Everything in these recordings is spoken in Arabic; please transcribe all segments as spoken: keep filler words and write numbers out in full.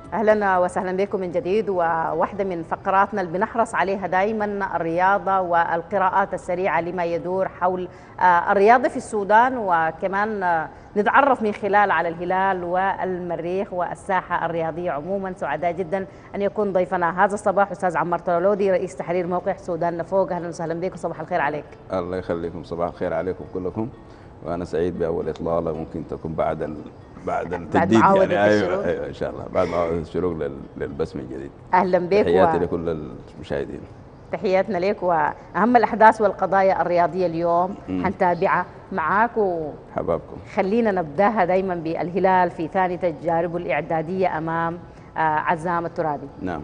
أهلا وسهلا بكم من جديد. وواحدة من فقراتنا اللي بنحرص عليها دائما الرياضة والقراءات السريعة لما يدور حول الرياضة في السودان، وكمان نتعرف من خلال على الهلال والمريخ والساحة الرياضية عموما. سعداء جدا أن يكون ضيفنا هذا الصباح أستاذ عمار طرولودي، رئيس تحرير موقع سودان فوق. أهلا وسهلا بك وصباح الخير عليك. الله يخليكم، صباح الخير عليكم كلكم، وأنا سعيد بأول إطلالة ممكن تكون بعد ال... بعد التجديد يعني. أيوة, أيوة إن شاء الله بعد معاودة الشروق لل... للبسم الجديد. أهلا بك. تحياتي و... لكل المشاهدين. تحياتنا لك. وأهم الأحداث والقضايا الرياضية اليوم حنتابعها معاك، وحبابكم خلينا نبداها دايما بالهلال في ثاني تجاربه الإعدادية أمام عزام الترابي. نعم،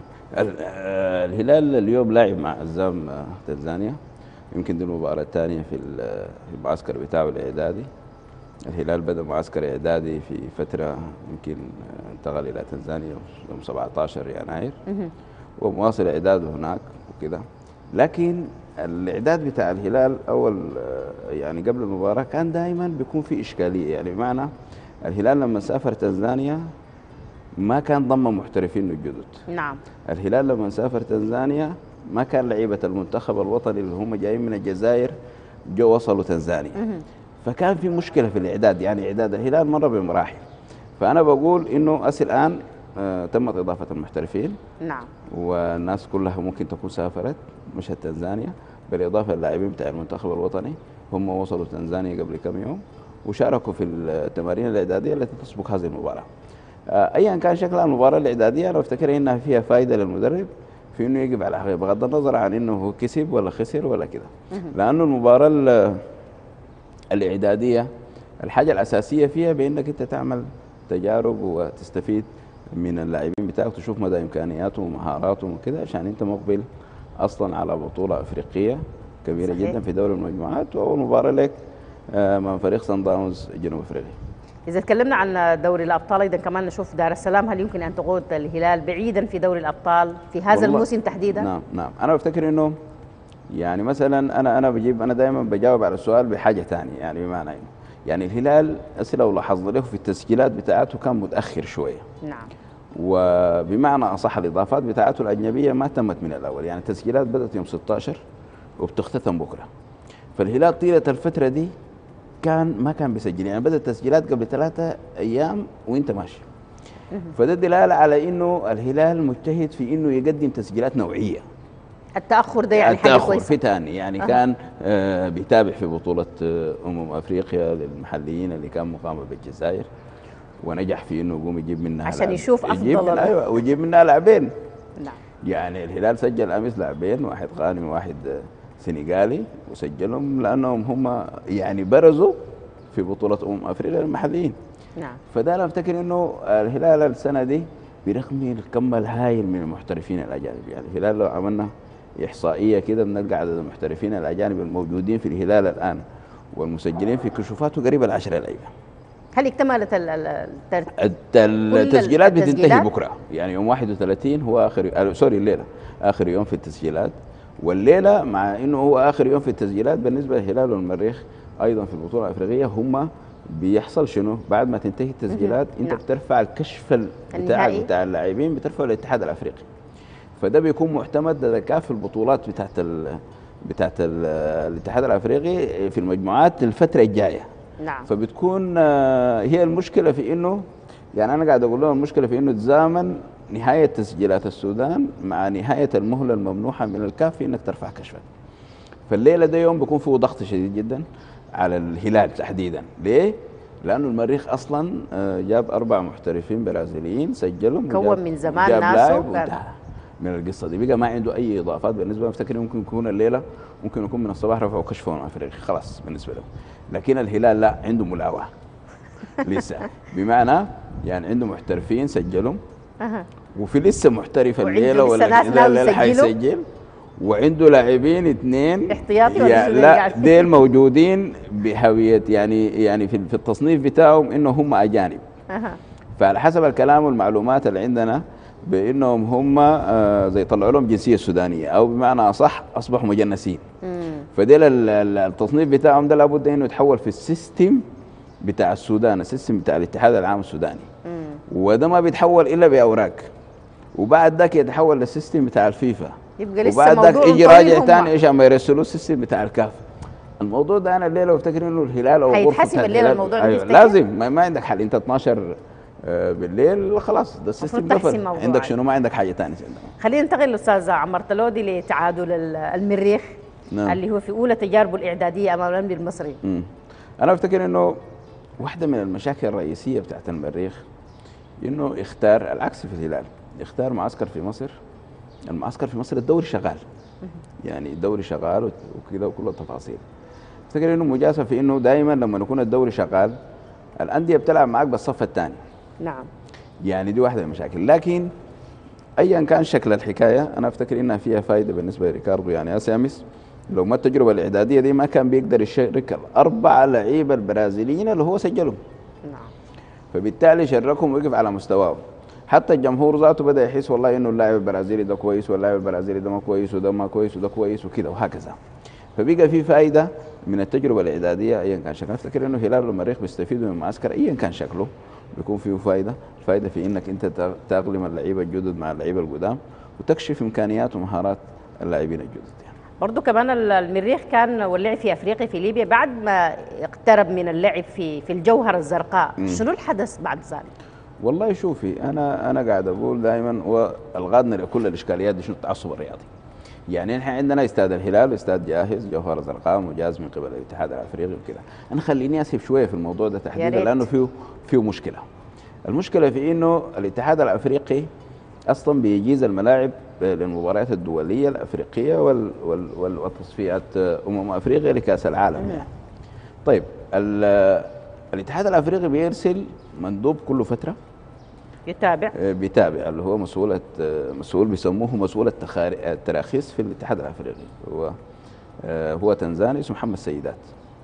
الهلال اليوم لاعب مع عزام تنزانيا، يمكن دي المباراة الثانية في المعسكر بتاعه الإعدادي. الهلال بدأ معسكر إعدادي في فترة يمكن انتقل إلى تنزانيا يوم سبعة عشر يناير ومواصل إعداده هناك وكده. لكن الإعداد بتاع الهلال أول يعني قبل المباراة كان دائما بيكون في إشكالية، يعني بمعنى الهلال لما سافر تنزانيا ما كان ضم محترفين الجدد. نعم. الهلال لما سافر تنزانيا ما كان لعيبة المنتخب الوطني اللي هم جايين من الجزائر جو وصلوا تنزانيا. فكان في مشكلة في الإعداد، يعني إعداد الهلال مرة بمراحل. فأنا بقول إنه أسي الآن آه تمت إضافة المحترفين. نعم. والناس كلها ممكن تكون سافرت مشت تنزانيا، بالإضافة للاعبين بتاع المنتخب الوطني هم وصلوا تنزانيا قبل كم يوم وشاركوا في التمارين الإعدادية التي تسبق هذه المباراة. آه أيا كان شكلها المباراة الإعدادية، أنا أفتكر إنها فيها فائدة للمدرب في إنه يجب على حقيقة بغض النظر عن إنه هو كسب ولا خسر ولا كده، لأنه المباراة الإعدادية الحاجة الأساسية فيها بأنك أنت تعمل تجارب وتستفيد من اللاعبين بتاعك، تشوف مدى إمكانياتهم ومهاراتهم وكده، عشان أنت مقبل أصلا على بطولة أفريقية كبيرة صحيح. جدا في دوري المجموعات، وأول مباراة لك من فريق صن داونز جنوب أفريقيا. إذا تكلمنا عن دوري الأبطال أيضا كمان نشوف دار السلام، هل يمكن أن تقود الهلال بعيدا في دوري الأبطال في هذا الموسم تحديدا؟ نعم نعم، أنا بفتكر إنه يعني مثلا انا انا بجيب انا دائما بجاوب على السؤال بحاجه ثانيه، يعني بمعنى انه يعني الهلال أصل لو لاحظنا له في التسجيلات بتاعته كان متاخر شويه. نعم. وبمعنى اصح الاضافات بتاعته الاجنبيه ما تمت من الاول، يعني التسجيلات بدات يوم ستة عشر وبتختتم بكره. فالهلال طيله الفتره دي كان ما كان بيسجل، يعني بدا التسجيلات قبل ثلاثه ايام وانت ماشي. فده دلاله على انه الهلال مجتهد في انه يقدم تسجيلات نوعيه. التأخر ده يعني حاجة كويسة. التأخر في ثاني يعني أه. كان آه بيتابع في بطولة آه أمم أفريقيا للمحليين اللي كان مقامة بالجزائر، ونجح في إنه يقوم يجيب منها عشان يشوف يجيب أفضل. من أيوة ويجيب منها لاعبين. نعم. يعني الهلال سجل أمس لاعبين، واحد غانم وواحد سنغالي، وسجلهم لأنهم هم يعني برزوا في بطولة أمم أفريقيا للمحليين. نعم. فده أنا أفتكر إنه الهلال السنة دي برغم الكم الهائل من المحترفين الأجانب، يعني الهلال لو عملنا إحصائية كده بنلقى عدد المحترفين الأجانب الموجودين في الهلال الآن والمسجلين في كشوفاته قريب العشرة لعيبة. هل اكتملت التسجيلات؟ بتنتهي بكرة، يعني يوم واحد وثلاثين هو آخر سوري الليلة آخر يوم في التسجيلات، والليلة مع إنه هو آخر يوم في التسجيلات بالنسبة للهلال والمريخ أيضا في البطولة الأفريقية، هم بيحصل شنو بعد ما تنتهي التسجيلات أنت نعم. بترفع الكشف بتاعك بتاع اللاعبين بترفعه للاتحاد الأفريقي. فده بيكون معتمد ذكاء في البطولات بتاعت ال بتاعت ال الاتحاد الافريقي في المجموعات الفتره الجايه. نعم. فبتكون هي المشكله في انه يعني انا قاعد اقول لهم المشكله في انه تزامن نهايه تسجيلات السودان مع نهايه المهله الممنوحه من الكاف في انك ترفع كشفك. فالليله ده يوم بيكون فيه ضغط شديد جدا على الهلال تحديدا. ليه؟ لانه المريخ اصلا جاب اربع محترفين برازيليين سجلهم كون من زمان ناسه من القصه دي، بقى ما عنده اي اضافات بالنسبه له. افتكر ممكن يكون الليله ممكن يكون من الصباح رفعوا كشفهم افريقي خلاص بالنسبه له. لكن الهلال لا، عنده ملاوعه لسه، بمعنى يعني عنده محترفين سجلهم أه. وفي لسه محترف الليله ولا الليله حيسجل، وعنده لاعبين اثنين احتياطي يعني لا ديل موجودين بهويه يعني يعني في التصنيف بتاعهم انه هم اجانب. أه. فعلى حسب الكلام والمعلومات اللي عندنا بانهم هم آه زي طلعوا لهم جنسيه سودانيه، او بمعنى اصح اصبحوا مجنسين. فديل التصنيف بتاعهم ده لابد انه يتحول في السيستم بتاع السودان، السيستم بتاع الاتحاد العام السوداني. مم. وده ما بيتحول الا باوراق. وبعد ذاك يتحول للسيستم بتاع الفيفا، يبقى لسه وبعد ذاك موضوع يجي طويل راجع هم. ثاني ايش ما يرسلوا السيستم بتاع الكاف. الموضوع ده انا الليله بفتكر انه الهلال او غرفه هيتحسم الليله الهلال، الموضوع ده أيوة تفتكر؟ لازم ما, ما عندك حل، انت اتناشر آه، بالليل خلاص ده السيستم المفروض تحسم قفل، موضوع عندك عادي. شنو، ما عندك حاجه ثانيه. خلينا ننتقل للاستاذ عمر تلودي لتعادل ال- المريخ. نعم. اللي هو في اولى تجاربه الاعداديه امام الامن المصري. مم. انا افتكر انه واحده من المشاكل الرئيسيه بتاعت المريخ انه اختار العكس في الهلال، اختار معسكر في مصر. المعسكر في مصر الدوري شغال، يعني الدوري شغال وكذا وكل التفاصيل. افتكر انه مجازفه في انه دائما لما يكون الدوري شغال الانديه بتلعب معك بالصف الثاني. نعم. يعني دي واحده من المشاكل، لكن ايا كان شكل الحكايه انا افتكر انها فيها فائده بالنسبه لريكاردو. يعني اسامس لو ما التجربه الاعداديه دي ما كان بيقدر يشارك الاربع لعيبه البرازيليين اللي هو سجلهم. نعم. فبالتالي شركهم وقف على مستواه. حتى الجمهور ذاته بدا يحس والله انه اللاعب البرازيلي ده كويس واللاعب البرازيلي ده ما كويس وده ما كويس وده كويس وكده وهكذا. فبقى في فائده من التجربه الاعداديه ايا كان شكلها. افتكر انه هلال والمريخ بيستفيدوا من المعسكر ايا كان شكله، بيكون فيه فائده، الفائده في انك انت تأقلم اللعيبه الجدد مع اللعيبه القدام وتكشف امكانيات ومهارات اللاعبين الجدد. يعني برضه كمان ال- المريخ كان واللعب في افريقيا في ليبيا بعد ما اقترب من اللعب في في الجوهره الزرقاء. مم. شنو الحدث بعد ذلك؟ والله شوفي انا انا قاعد اقول دائما والغادنا لكل الاشكاليات دي شنو التعصب الرياضي. يعني نحن عندنا استاد الهلال استاد جاهز، جوهره زرقاء مجاز من قبل الاتحاد الافريقي وكذا. انا خليني اسف شويه في الموضوع ده تحديدا لانه فيه فيه مشكله. المشكله في انه الاتحاد الافريقي اصلا بيجيز الملاعب للمباريات الدوليه الافريقيه وال وال وال والتصفيات امم افريقيا لكاس العالم. يعني طيب الاتحاد الافريقي بيرسل مندوب كل فتره يتابع بيتابع اللي هو مسؤول مسؤول بيسموه مسؤول التراخيص في الاتحاد الافريقي، هو هو تنزاني اسمه محمد سيدات.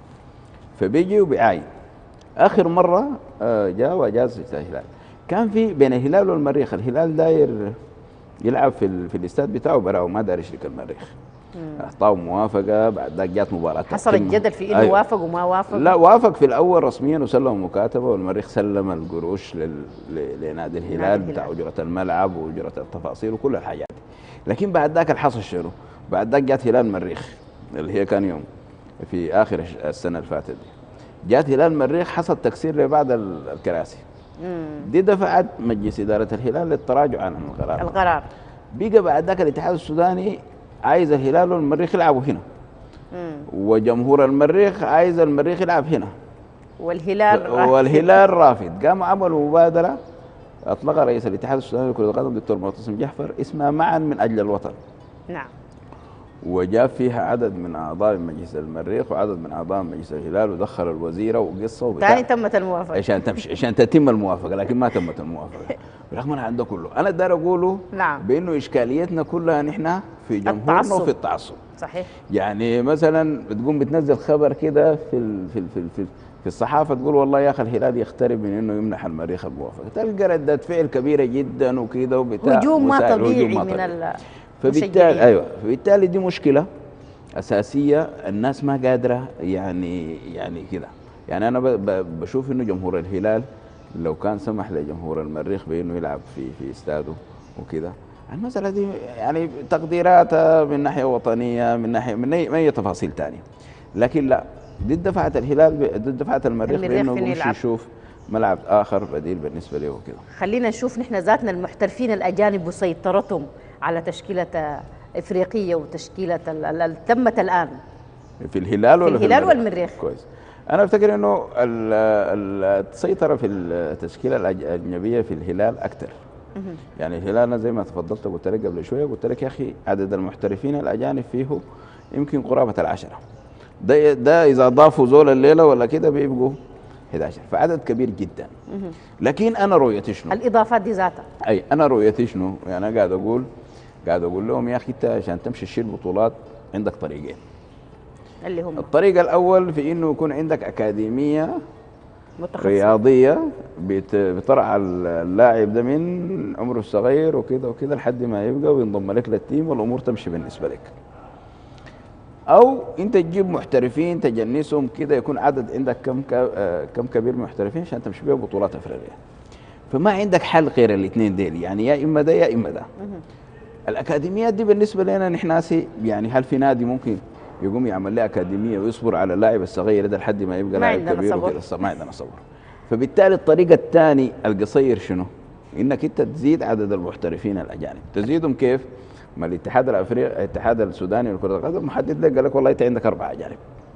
فبيجي وبيعاين. اخر مره جاء واجاز الهلال، كان في بين الهلال والمريخ، الهلال داير يلعب في في الاستاد بتاعه برا وما داير يشرك المريخ. اعطاه موافقه، بعد ذاك جات مباراه حصل الجدل في انه أيوة. وافق وما وافق. لا وافق في الاول رسميا وسلم مكاتبه، والمريخ سلم القروش لل... لنادي الهلال بتاع اجره الملعب واجره التفاصيل وكل الحاجات دي. لكن بعد ذاك الحصل شنو؟ بعد ذاك جات هلال المريخ اللي هي كان يوم في اخر السنه اللي فاتت دي، جات هلال المريخ حصل تكسير لبعض الكراسي. مم. دي دفعت مجلس اداره الهلال للتراجع عن القرار. القرار بقى بعد ذاك الاتحاد السوداني عايز الهلال والمريخ يلعبوا هنا. مم. وجمهور المريخ عايز المريخ يلعب هنا. والهلال رافض. والهلال رافض. قاموا عملوا مبادره اطلقها رئيس الاتحاد السوداني لكره القدم الدكتور معتصم جحفر اسمها معا من اجل الوطن. نعم. وجاب فيها عدد من اعضاء مجلس المريخ وعدد من اعضاء مجلس الهلال ودخل الوزيره وقصه وبتاع. ثاني تمت الموافقه عشان تمشي عشان تتم الموافقه، لكن ما تمت الموافقه. برغم من عنده كله انا داير اقوله نعم. بانه اشكاليتنا كلها نحن في جمهورنا وفي التعصب. صحيح. يعني مثلا بتقوم بتنزل خبر كده في ال في ال في, ال في, في الصحافه تقول والله يا اخي الهلال يقترب من انه يمنح المريخ الموافقه، تلقى رده فعل كبيره جدا وكده وبتاع هجوم ما طبيعي من ال فبالتالي ايوه فبالتالي دي مشكله اساسيه الناس ما قادره يعني يعني كده. يعني انا بشوف انه جمهور الهلال لو كان سمح لجمهور المريخ بانه يلعب في في استاده وكده، المساله دي يعني تقديراتها من ناحيه وطنيه من ناحيه من اي, من أي تفاصيل ثانيه، لكن لا دي دفعت الهلال دي دفعت المريخ, المريخ بانه يمشي يشوف ملعب اخر بديل بالنسبه له وكده. خلينا نشوف نحن ذاتنا المحترفين الاجانب وسيطرتهم على تشكيله افريقيه وتشكيله اللي تمت الان في الهلال ولا في الهلال والمريخ. كويس. انا افتكر انه السيطره في التشكيله الاجنبيه في الهلال اكثر. يعني الهلال زي ما تفضلت قلت لك قبل شويه، قلت لك يا اخي عدد المحترفين الاجانب فيه يمكن قرابه العشره. ده ده اذا ضافوا زول الليله ولا كده بيبقوا احد عشر، فعدد كبير جدا. لكن انا رؤيتي شنو؟ الاضافات دي ذاتها. اي انا رؤيتي شنو؟ يعني انا قاعد اقول قاعد اقول لهم يا اخي انت عشان تمشي تشيل بطولات عندك طريقين. اللي هم الطريق الاول في انه يكون عندك اكاديميه متخصصة رياضيه بترعى اللاعب ده من عمره الصغير وكده وكده لحد ما يبقى وينضم لك للتيم والامور تمشي بالنسبه لك. او انت تجيب محترفين تجنسهم كده يكون عدد عندك كم كم كبير محترفين عشان تمشي بيها بطولات افريقيا. فما عندك حل غير الاثنين ديل، يعني يا اما ده يا اما ده. الاكاديميات دي بالنسبه لنا نحن ناسي، يعني هل في نادي ممكن يقوم يعمل له اكاديميه ويصبر على اللاعب الصغير ده لحد ما يبقى لاعب كبير وكده؟ ما عندنا صبر. فبالتالي الطريقه الثاني القصير شنو؟ انك انت تزيد عدد المحترفين الاجانب. تزيدهم كيف؟ ما الاتحاد الافريقي الاتحاد السوداني لكره القدم محدد لك، قال لك والله انت عندك اربعه اجانب.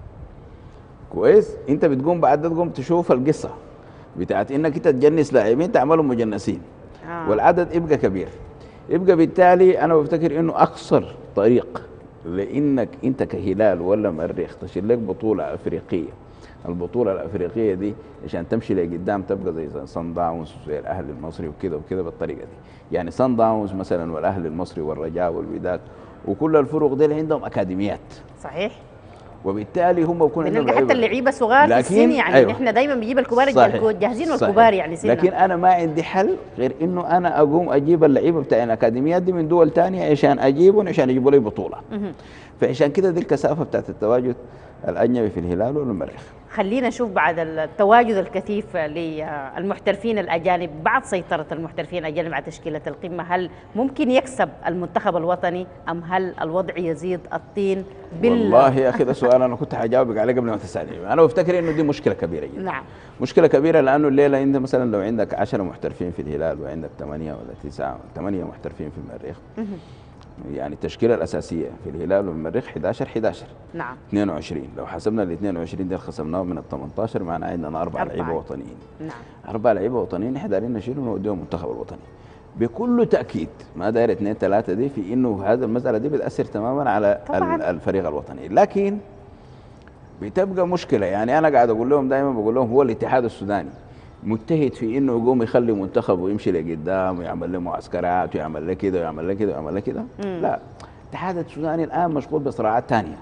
كويس؟ انت بتقوم بعد تقوم تشوف القصه بتاعت انك انت تجنس لاعبين تعملهم مجنسين. آه. والعدد يبقى كبير. يبقى بالتالي انا بفتكر انه اقصر طريق لانك انت كهلال ولا مريخ تشيل لك بطوله افريقيه. البطوله الافريقيه دي عشان تمشي لقدام تبقى زي صن داونز وزي الاهلي المصري وكده وكده بالطريقه دي. يعني صن داونز مثلا والاهلي المصري والرجاء والوداد وكل الفرق دي عندهم اكاديميات. صحيح. وبالتالي هم بيكون عندهم بنلقى حتى اللعيبه صغار في السن، يعني أيوة. نحن دايما بنجيب الكبار جاهزين والكبار يعني سنة. لكن انا ما عندي حل غير انه انا اقوم اجيب اللعيبه بتاع الاكاديميات دي من دول ثانيه عشان اجيبهم عشان يجيبوا لي بطوله. فعشان كده دي الكثافه بتاعت التواجد الاجنبي في الهلال والمريخ. خلينا نشوف بعد التواجد الكثيف للمحترفين الاجانب، بعد سيطره المحترفين الاجانب على تشكيله القمه، هل ممكن يكسب المنتخب الوطني ام هل الوضع يزيد الطين بال والله يا اخي ده سؤال انا كنت حجاوبك عليه قبل ما تسالني. انا بفتكر انه دي مشكله كبيره جدا. نعم. مشكله كبيره لانه الليله انت مثلا لو عندك عشرة محترفين في الهلال وعندك ثمانية ولا تسعة ثمانية محترفين في المريخ، يعني التشكيله الاساسيه في الهلال والمريخ احد عشر احد عشر. نعم. اثنين وعشرين، لو حسبنا ال اثنين وعشرين دي خصمناهم من ال ثمانية عشر معناه عندنا اربع لعيبه وطنيين. نعم. اربع لعيبه وطنيين احنا دايرين نشيلهم ونوديهم المنتخب الوطني. بكل تاكيد ما داير اثنين ثلاثه دي في انه هذا المساله دي بتاثر تماما على طبعاً. الفريق الوطني، لكن بتبقى مشكله. يعني انا قاعد اقول لهم دائما بقول لهم هو الاتحاد السوداني مجتهد في انه يقوم يخلي منتخب ويمشي لقدام ويعمل له معسكرات ويعمل له كده ويعمل له كده ويعمل له كده. لا، الاتحاد السوداني الان مشغول بصراعات ثانيه.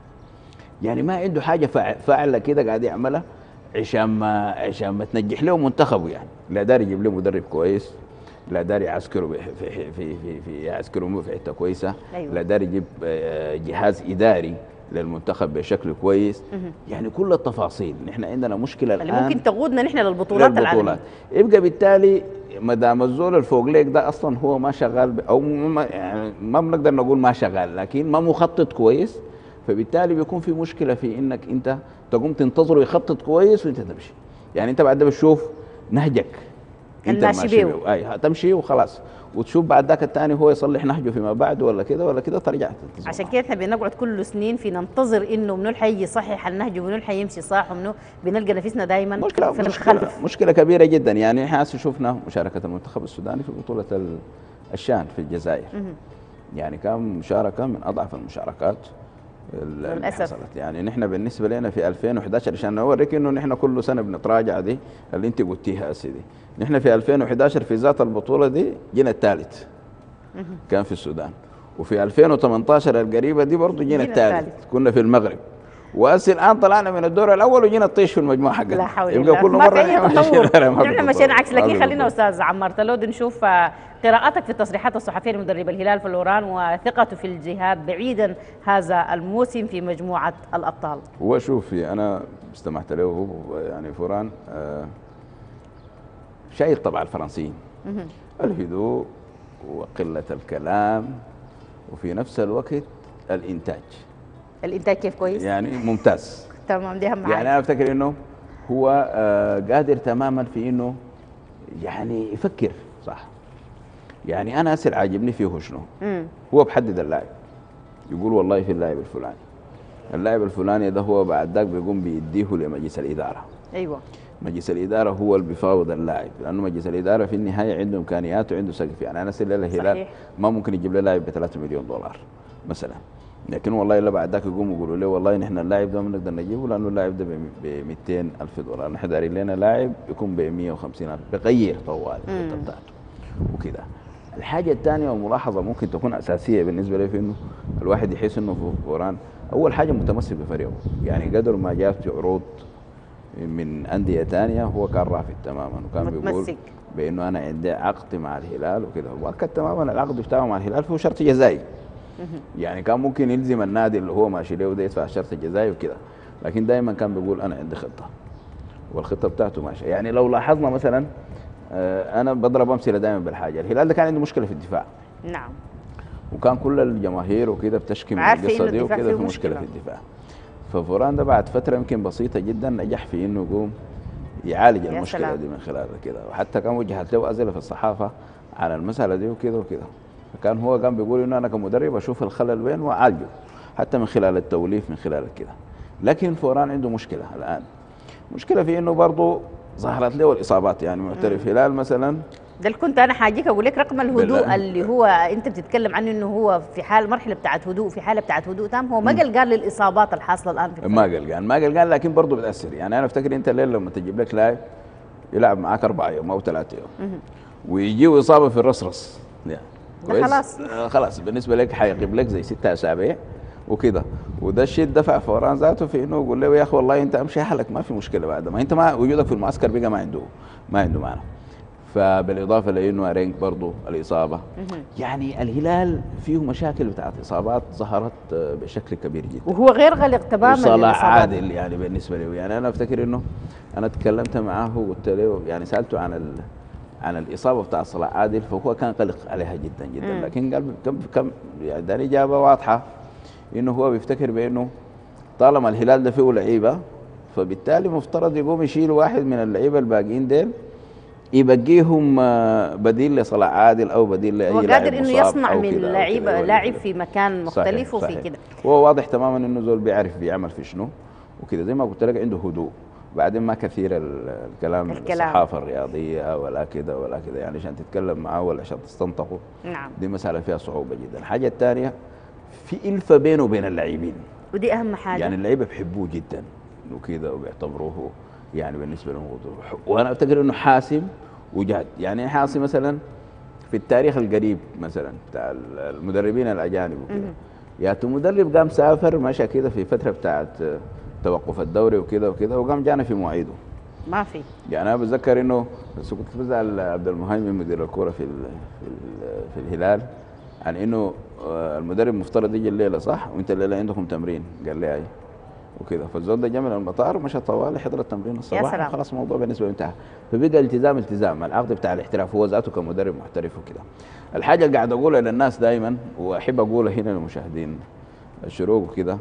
يعني ما عنده حاجه فاعله كده قاعد يعملها عشان ما عشان ما تنجح له منتخبه. يعني لا داري يجيب له مدرب كويس، لا داري يعسكروا في في في في, في يعسكروا في حته كويسه. أيوة. لا داري يجيب جهاز اداري للمنتخب بشكل كويس. مه. يعني كل التفاصيل. نحن عندنا مشكله اللي الان ممكن تقودنا نحن للبطولات, للبطولات. العالميه. يبقى بالتالي ما دام الزول الفوق ليك ده اصلا هو ما شغال او ما يعني ما بنقدر نقول ما شغال، لكن ما مخطط كويس. فبالتالي بيكون في مشكله في انك انت تقوم تنتظره يخطط كويس وانت تمشي. يعني انت بعد ده بتشوف نهجك انت ماشي بيه، اي هتمشي وخلاص، وتشوف بعد ذاك الثاني هو يصلح نهجه فيما بعد ولا كده ولا كده ترجع. عشان كده احنا بنقعد كل سنين في ننتظر انه منو الحي يصحح النهج ومنو الحي يمشي صح ومنو بنلقى نفسنا دائما مشكلة في مشكلة الخلف. مشكله كبيره جدا. يعني احنا هسه شفنا مشاركه المنتخب السوداني في بطوله الشان في الجزائر. يعني كان مشاركه من اضعف المشاركات اللي حصلت. يعني نحن بالنسبه لنا في ألفين وأحد عشر عشان نوريك انه نحن كل سنه بنتراجع دي اللي انت قلتيها هسه دي. نحن في ألفين وأحد عشر في ذات البطوله دي جينا الثالث كان في السودان، وفي ألفين وثمانية عشر القريبه دي برضه جينا الثالث كنا في المغرب، وهسه الان طلعنا من الدور الاول وجينا الطيش في المجموعه حقنا. لا حول يبقى كل مره نحن مشينا عكس. لكن خلينا استاذ عمار تلود نشوف قراءتك في التصريحات الصحفيه لمدرب الهلال فلوران وثقته في الجهاد بعيدا هذا الموسم في مجموعه الابطال. هو شوفي انا استمعت له هو يعني فوران آه شايل طبع الفرنسيين، الهدوء وقله الكلام وفي نفس الوقت الانتاج. الانتاج كيف كويس؟ يعني ممتاز. تمام، دي اهم حاجه. يعني انا افتكر انه هو آه قادر تماما في انه يعني يفكر صح. يعني انا هسه عاجبني فيه شنو؟ مم. هو بحدد اللاعب، يقول والله في اللاعب الفلاني، اللاعب الفلاني ده هو بعد ذاك بيقوم بيديه لمجلس الاداره. ايوه. مجلس الاداره هو اللي بيفاوض اللاعب، لانه مجلس الاداره في النهايه عنده امكانيات وعنده سقف. يعني انا هسه الهلال ما ممكن يجيب له لاعب ب ثلاثة مليون دولار مثلا، لكن والله الا بعد ذاك يقوموا يقولوا له والله نحن اللاعب ده ما بنقدر نجيبه لانه اللاعب ده ب مئتين ألف دولار، نحن دايرين لنا لاعب يكون ب مئة وخمسين ألف بغير طوال الخطه بتاعته وكده. الحاجه الثانيه والملاحظه ممكن تكون اساسيه بالنسبه لي في انه الواحد يحس انه فوران اول حاجه متمسك بفريقه. يعني قدر ما جاب عروض من انديه ثانيه هو كان رافض تماما، وكان بيقول بانه انا عندي عقد مع الهلال وكده، واكد تماما العقد بتاعه مع الهلال فهو شرط جزائي. يعني كان ممكن يلزم النادي اللي هو ماشي له ده يدفع الشرط الجزائي وكده، لكن دائما كان بيقول انا عندي خطه والخطه بتاعته ماشيه. يعني لو لاحظنا مثلا آه، انا بضرب امثله دائما بالحاجه. الهلال ده كان عنده مشكله في الدفاع، نعم، وكان كل الجماهير وكده بتشكي من عارفة القصه إنه دي الدفاع وكده، فيه في مشكله مشكلة. في الدفاع. ففوران ده بعد فتره يمكن بسيطه جدا نجح في انه يقوم يعالج يا المشكله سلام. دي من خلال كده، وحتى كان وجهت له اسئله في الصحافه على المساله دي وكده وكده. فكان هو قام بيقول انه انا كمدرب اشوف الخلل وين واعالجه، حتى من خلال التوليف من خلال كده. لكن فوران عنده مشكله الان، مشكله في انه برضه ظهرت له الاصابات. يعني معترف هلال مثلا، ده اللي كنت انا حاجيك اقول لك رقم الهدوء بال- اللي هو انت بتتكلم عنه، انه هو في حال مرحله بتاعت هدوء، في حاله بتاعت هدوء تام، هو ما قال قال للاصابات الحاصله الان في ما الفريق. قال ما قال لكن برضه بتاثر. يعني انا افتكر انت الليل لما تجيب لك لاعب يلعب معاك اربع يوم او ثلاثة يوم ويجيه اصابه في الرصرص، يعني ده كويس؟ خلاص. آه خلاص بالنسبه لك حيغيب لك زي ستة اسابيع وكده. وده الشيء دفع فوران ذاته في انه يقول له يا اخي والله انت امشي حالك ما في مشكله، بعد ما انت ما وجودك في المعسكر بقى ما عنده ما عنده معنى. فبالاضافه لانه ارينج برضه الاصابه، يعني الهلال فيه مشاكل بتاعت اصابات ظهرت آه، بشكل كبير جدا. وهو غير غلق تماما وصلاح للاصابات. عادل يعني بالنسبه له، يعني انا افتكر انه انا تكلمت معاه وقلت له، يعني سالته عن ال... عن الاصابه بتاع صلاح عادل، فهو كان قلق عليها جدا جدا. مم. لكن قال كم كم يعني ده اجابه واضحه انه هو بيفتكر بانه طالما الهلال ده فيه لعيبه، فبالتالي مفترض يقوم يشيل واحد من اللعيبه الباقيين ديل يبقيهم آه، بديل لصلاح عادل او بديل لاي هو لاعب قادر انه مصاب يصنع أو من كده أو لعيب كده يولي لاعب كده. في مكان صحيح مختلف وفي صحيح. كده. هو واضح تماما انه زول بيعرف بيعمل في شنو وكده، زي ما قلت لك عنده هدوء. بعدين ما كثير ال- الكلام الكلام. الصحافه الرياضيه ولا كده ولا كده، يعني عشان تتكلم معاه ولا عشان تستنطقه نعم، دي مساله فيها صعوبه جدا. الحاجه الثانيه في الفه بينه وبين اللاعبين، ودي اهم حاجه. يعني اللعيبه بيحبوه جدا وكده وبيعتبروه يعني بالنسبه لهم وضوح. وانا افتكر انه حاسم وجاد. يعني حاسم مثلا في التاريخ القريب مثلا بتاع المدربين الاجانب وكده، يعني مدرب قام سافر مشى كده في فتره بتاعت توقف الدوري وكده وكده، وقام جانا في مواعيده. ما في. يعني انا بتذكر انه بس كنت بزعل عبد المهيمن مدير الكوره في ال في, ال في الهلال عن انه آه، المدرب مفترض يجي الليله صح وانت الليله عندكم تمرين، قال لي اي وكده. فالزول ده جا من المطار ومشى طوالي حضر التمرين الصباح سلام. وخلاص الموضوع بالنسبه له انتهى. فبقى التزام التزام العقد بتاع الاحتراف هو ذاته كمدرب محترف وكده. الحاجه اللي قاعد اقولها للناس دائما واحب اقولها هنا للمشاهدين الشروق وكده،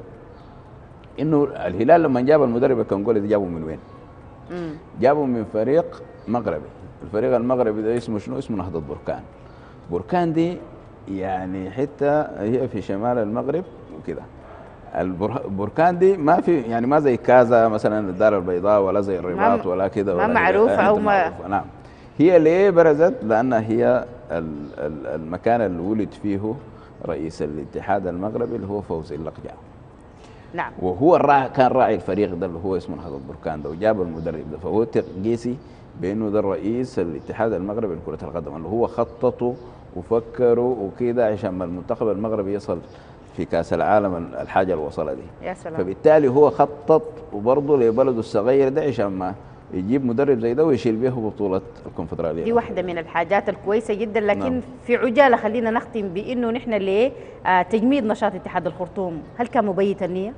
انه الهلال لما جاب المدرب الكونغولي ده جابه من وين؟ مم. جابوا من فريق مغربي. الفريق المغربي ده اسمه شنو؟ اسمه نهضة بركان. بركان دي يعني حتة هي في شمال المغرب وكده. البر- بركان دي ما في يعني ما زي كازا مثلا الدار البيضاء ولا زي الرباط ولا كده ما ولا معروفة كده. أو حتة ما- معروفة. نعم. هي ليه برزت؟ لأنها هي ال- ال- المكان اللي ولد فيه رئيس الاتحاد المغربي اللي هو فوزي اللقجع. نعم. وهو الراعي كان راعي الفريق ده اللي هو اسمه نهضة بركان ده، وجاب المدرب ده، فهو تقيسي بانه ده الرئيس الاتحاد المغربي لكرة القدم اللي هو خططوا وفكروا وكده عشان ما المنتخب المغربي يصل في كاس العالم الحاجه اللي وصلها دي. يا سلام. فبالتالي هو خطط وبرضه لبلده الصغير ده عشان ما يجيب مدرب زي ده ويشيل به بطولة الكونفدرالية. دي واحدة من الحاجات الكويسة جدا، لكن نعم. في عجالة خلينا نختم بأنه نحن ليه آه تجميد نشاط اتحاد الخرطوم، هل كان مبيت النية؟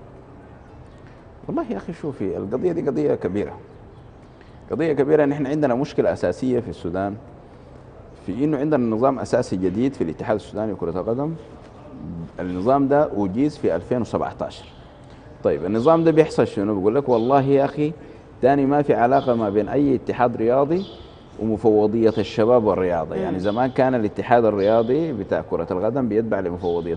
والله يا أخي شوفي القضية دي قضية كبيرة، قضية كبيرة. نحن عندنا مشكلة أساسية في السودان في إنه عندنا نظام أساسي جديد في الاتحاد السوداني لكرة القدم. النظام ده أجيز في ألفين وسبعة عشر. طيب النظام ده بيحصل شنو؟ بيقول لك والله يا أخي تاني ما في علاقة ما بين أي اتحاد رياضي ومفوضية الشباب والرياضة. يعني زمان كان الاتحاد الرياضي بتاع كرة القدم بيتبع لمفوضية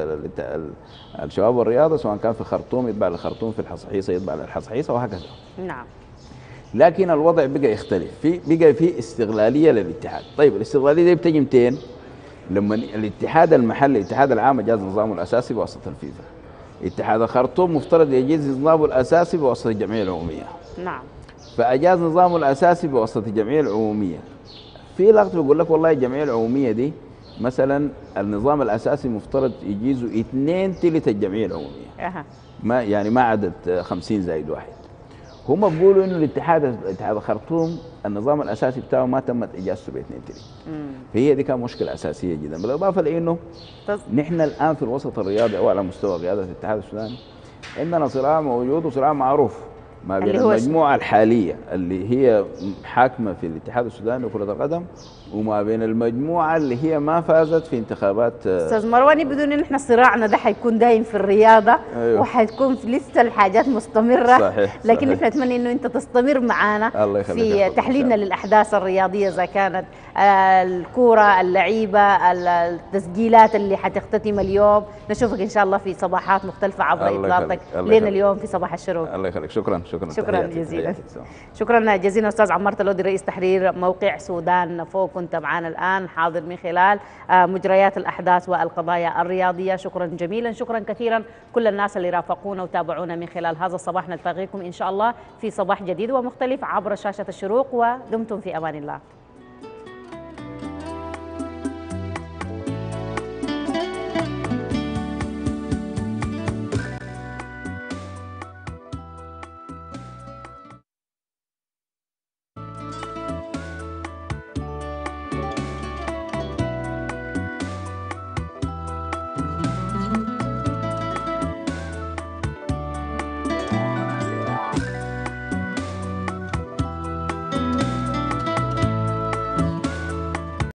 الشباب والرياضة، سواء كان في خرطوم يتبع لخرطوم، في الحصحيصة يتبع للحصحيصة وهكذا. نعم. لكن الوضع بقى يختلف، في بقى في استغلالية للاتحاد. طيب الاستغلالية دي بتجي متين؟ لما الاتحاد المحلي الاتحاد العام جاز نظامه الأساسي بواسطة الفيفا. اتحاد الخرطوم مفترض يجيز نظامه الأساسي بواسطة الجمعية العمومية. نعم. فأجاز نظامه الأساسي بواسطة الجمعية العمومية. في لقطة بيقول لك والله الجمعية العمومية دي مثلا النظام الأساسي مفترض يجيزوا اثنين تلت الجمعية العمومية. أها. ما يعني ما عدد خمسين زائد واحد. هم بيقولوا انه الاتحاد اتحاد الخرطوم النظام الاساسي بتاعه ما تمت اجازته باثنين تلت. فهي دي كان مشكله اساسيه جدا، بالاضافه لانه نحن الان في الوسط الرياضي او على مستوى قياده الاتحاد السوداني عندنا صراع موجود وصراع معروف ما بين اللي هو ش- المجموعة الحالية اللي هي حاكمة في الاتحاد السوداني لكرة القدم، وما بين المجموعة اللي هي ما فازت في انتخابات. استاذ مروان، يبدو ان احنا صراعنا ده حيكون دايم في الرياضه. أيوه. وحتكون في لسه الحاجات مستمره. صحيح، لكن صحيح. احنا نتمنى انه انت تستمر معنا الله يخليك يا في فندم، إن شاء تحليلنا الله. للاحداث الرياضيه، اذا كانت آه، الكوره، اللعيبه، ال- التسجيلات اللي حتختتم اليوم. نشوفك ان شاء الله في صباحات مختلفه عبر الله اطلالك يخليك، الله لنا يخليك. اليوم في صباح الشروق. الله يخليك، شكرا شكرا. شكرا تحياتي، جزيلا. تحياتي. سلام. شكرا جزيلا استاذ عمار تلودي، رئيس تحرير موقع سودان فوق، كنت معنا الان حاضر من خلال آه، مجريات الاحداث والقضايا الرياضيه. شكرا جميلا، شكرا كثيرا كل الناس اللي رافقونا وتابعونا من خلال هذا الصباح. نلتقيكم ان شاء الله في صباح جديد ومختلف عبر شاشه الشروق، ودمتم في امان الله.